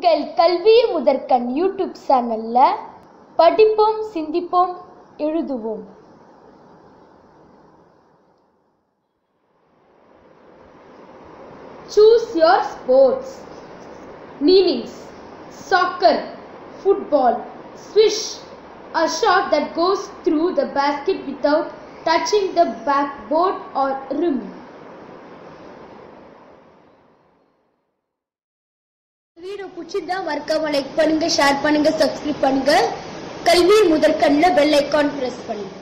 உங்கள் கல்வி முதற்கண் யூடியூப் சேனல்ல படிப்போம், சிந்திப்போம், எழுதுவோம். Choose your sports. Meanings: soccer, football, swish, a shot that goes through the basket without touching the backboard or rim. Video பிடிச்சிருந்தா மறக்காம லைக் பண்ணுங்க, ஷேர் பண்ணுங்க, சப்ஸ்கிரைப் பண்ணுங்க. கல்வி முதற்கண்ல பெல் ஐகான் பிரஸ் பண்ணுங்க.